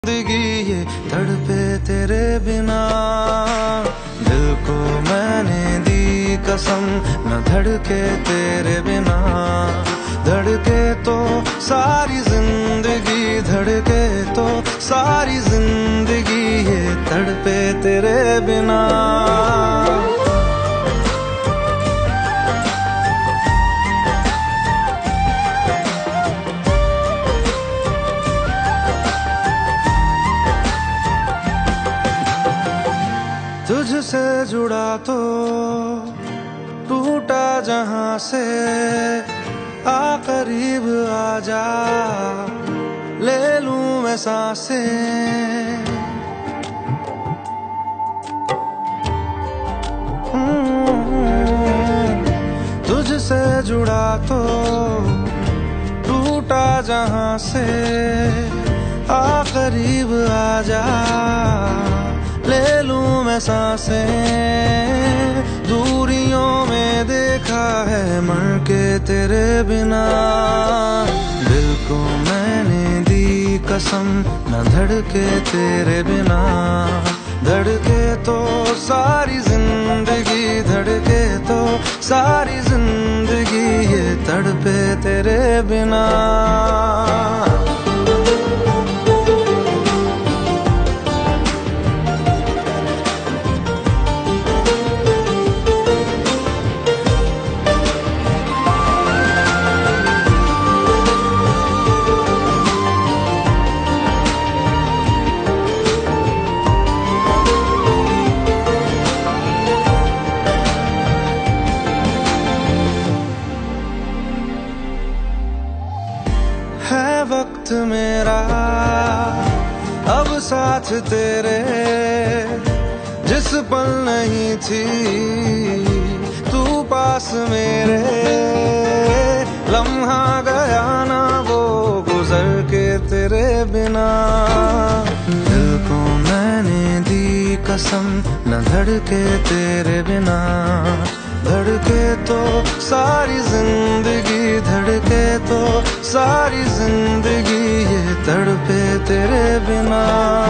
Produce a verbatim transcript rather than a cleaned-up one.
जिंदगी ये तड़पे तेरे बिना। दिल को मैंने दी कसम न धड़के तेरे बिना। धड़के तो सारी जिंदगी, धड़के तो सारी जिंदगी ये तड़पे तेरे बिना। तुझसे जुड़ा तो टूटा जहां से, आ करीब आजा ले लूं मैं सांसें। तुझसे जुड़ा तो टूटा जहां से, आ करीब आजा ले लूं मैं सांसें। दूरियों में देखा है मर के तेरे बिना। दिल को मैंने दी कसम न धड़के तेरे बिना। धड़के तो सारी जिंदगी, धड़के तो सारी जिंदगी ये तड़पे तेरे बिना। है वक्त मेरा अब साथ तेरे, जिस पल नहीं थी तू पास मेरे। लम्हा गया ना वो गुजर के तेरे बिना। दिल को मैंने दी कसम न धड़के तेरे बिना। धड़के तो सारी जिंदगी, धड़के तो सारी जिंदगी ये तड़पे तेरे बिना।